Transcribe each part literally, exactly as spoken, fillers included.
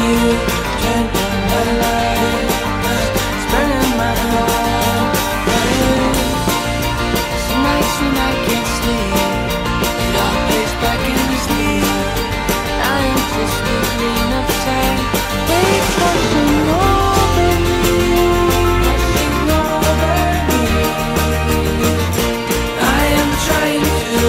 you, turn on the light. It's burning my heart. Some nights when I can't sleep, it all plays back in my sleep. I am just a grain of sand, waves washing over me, washing over me. I am trying to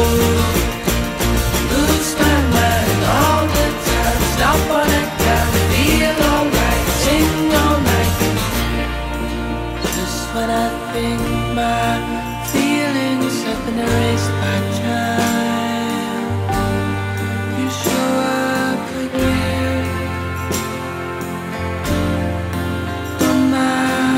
lose my mind all the time. Stop on a time, feel alright, sing all night. Just when I think my feelings have been erased by time, you show up again on my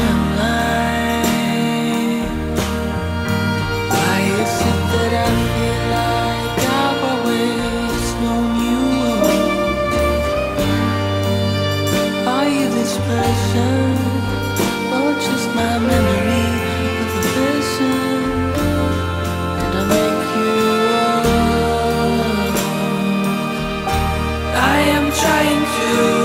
timeline. Why is it that I feel like I've always known you? Are you this person, or just my memory of a person? Did I make you wrong? I am trying to